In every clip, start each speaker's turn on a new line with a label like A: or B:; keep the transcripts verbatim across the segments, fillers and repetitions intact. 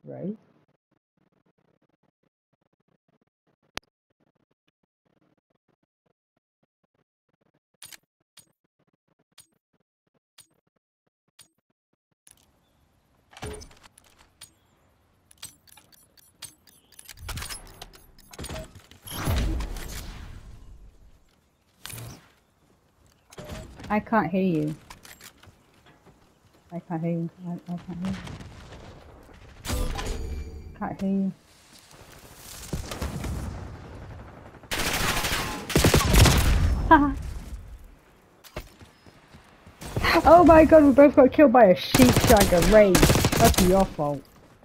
A: Right. I can't hear you. I can't hear you. I, I can't hear you. Can't hear you. Oh my god, we both got killed by a sheep shagger. Rage. That's your fault.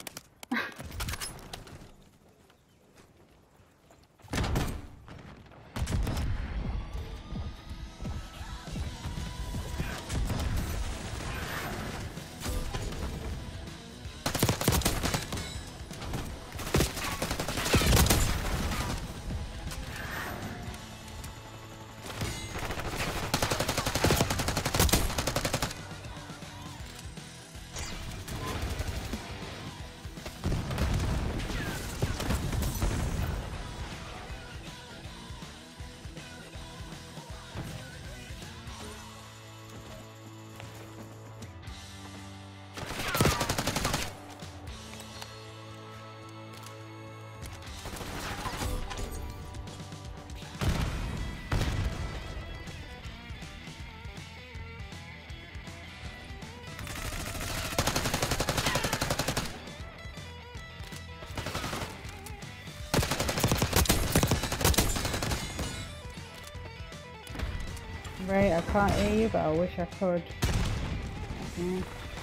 A: Right, I can't hear you, but I wish I could. Yeah.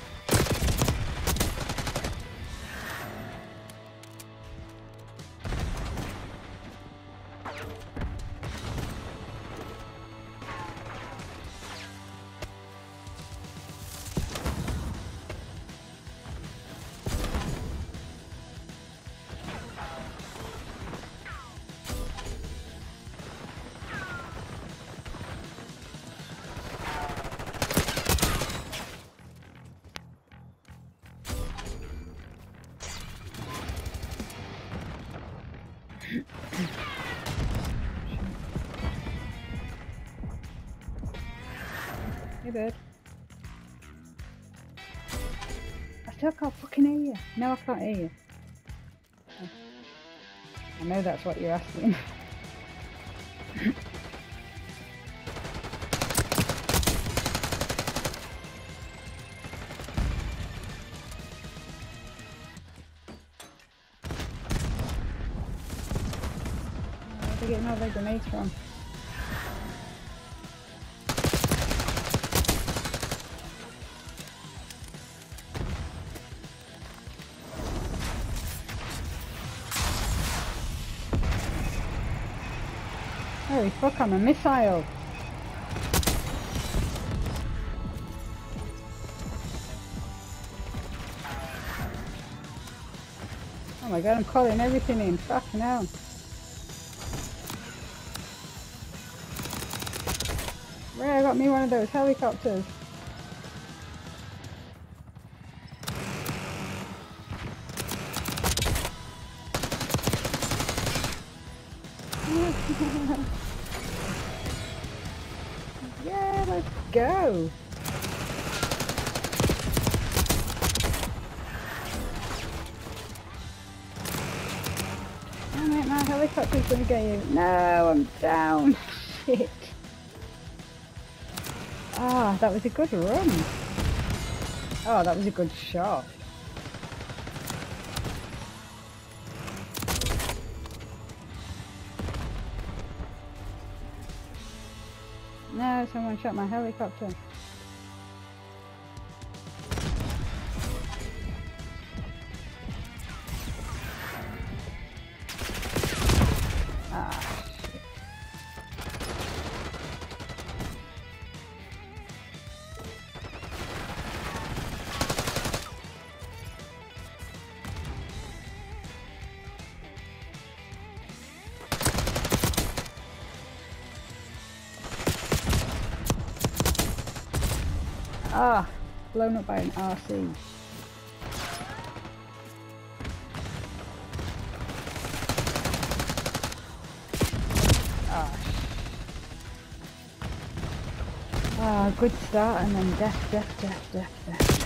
A: Hey, babe. I still can't fucking hear you. No, I can't hear you. Oh. I know that's what you're asking. Where are they getting all their grenades from? Holy fuck, I'm a missile! Oh my god, I'm calling everything in. Fucking hell. Ray, I got me one of those helicopters. Yeah, let's go. Damn it, my helicopter's gonna get you. No, I'm down. Shit. Ah, that was a good run. Oh, that was a good shot. No, someone shot my helicopter. Ah, shit. Ah, blown up by an R C. Ah, good start and then death, death, death, death, death.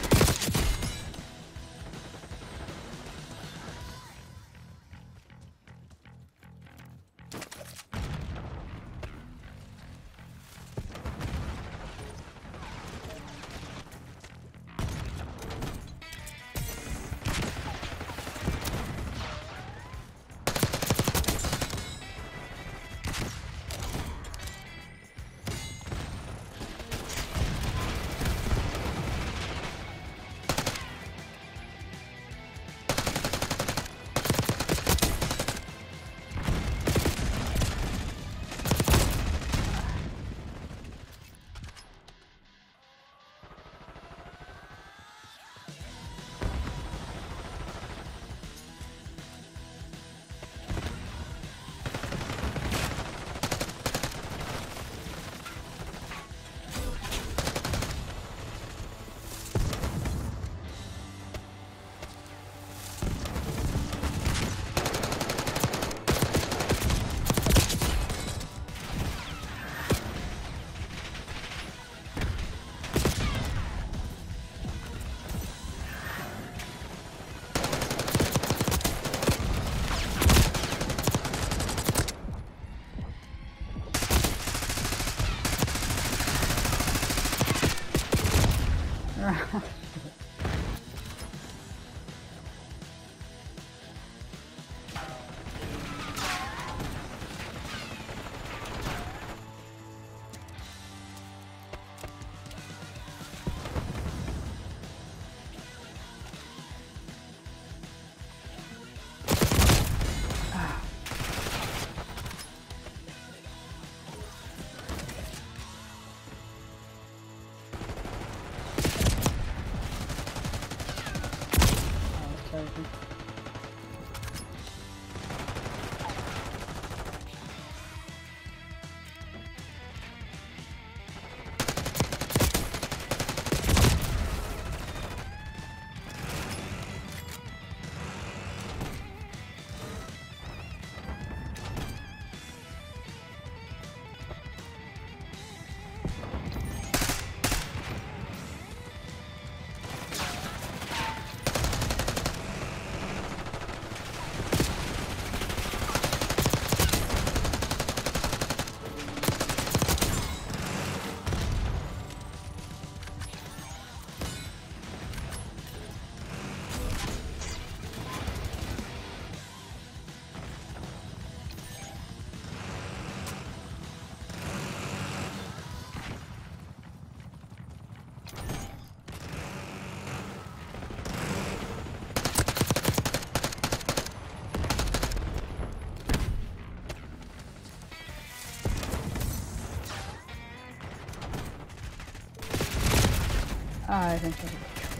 A: Ah, I think so.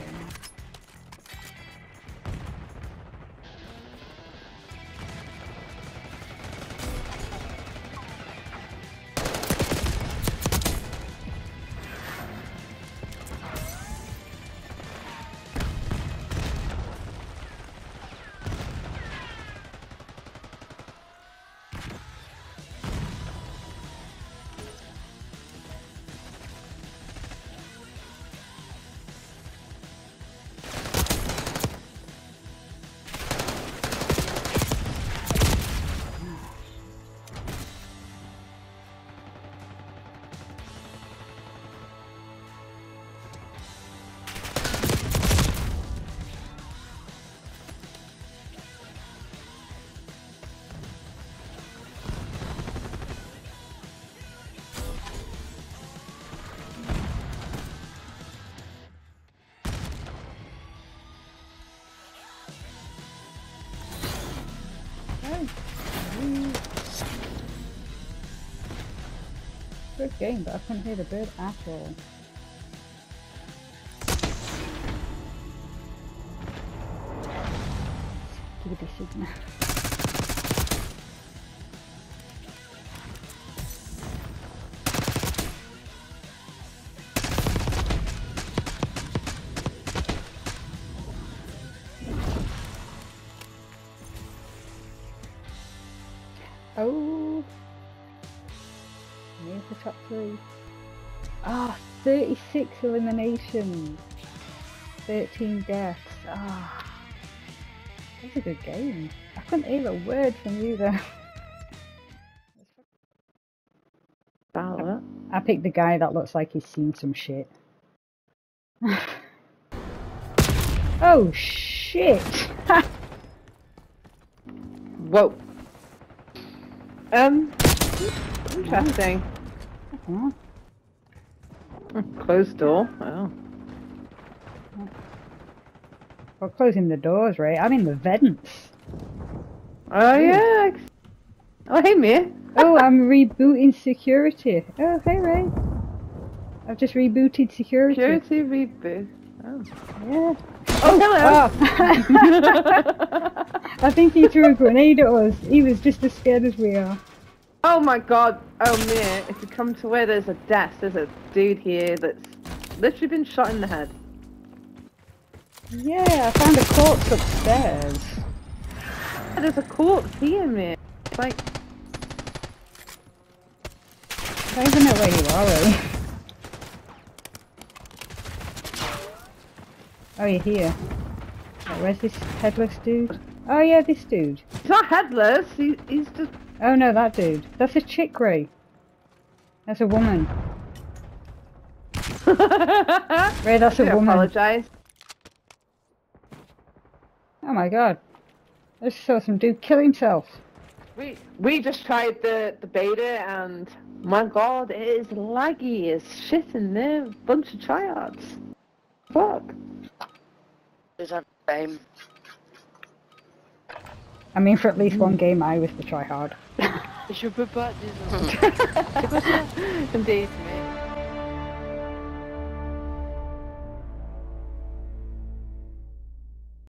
A: Good game, but I couldn't hear the bird at all. Give it a signal. Oh, here's the top three. Ah, oh, thirty-six eliminations. thirteen deaths. Ah. Oh, that's a good game. I couldn't hear a word from you though.
B: I,
A: I picked the guy that looks like he's seen some shit. Oh shit!
B: Whoa. Um, interesting.
A: Uh-huh.
B: Closed door. Oh.
A: We're closing the doors, right? I'm in the vents.
B: Oh yeah. Oh hey mate.
A: Oh, I'm rebooting security. Oh hey Ray. I've just rebooted security.
B: Security reboot. Oh.
A: Yeah.
B: Oh hello.
A: Oh. I think he threw a grenade at us. He was just as scared as we are.
B: Oh my god. Oh mate. If you come to where there's a desk, there's a dude here that's literally been shot in the head.
A: Yeah, I found a corpse upstairs.
B: There's a corpse here, mate. It's like...
A: I don't even know where you are, really. Oh, you're here. Right, where's this headless dude? Oh yeah, this dude.
B: He's not headless, he, he's just...
A: Oh no, that dude. That's a chick, Ray. That's a woman. Ray, that's a
B: I
A: woman.
B: apologise.
A: Oh my god. I just saw some dude kill himself.
B: We we just tried the, the beta and my god, it is laggy as shit in there. Bunch of tryhards. Fuck.
C: Is that the same?
A: I mean, for at least one game, I was the tryhard.
C: Je peux pas, désolé. C'est quoi ça?
B: Indeed, mate.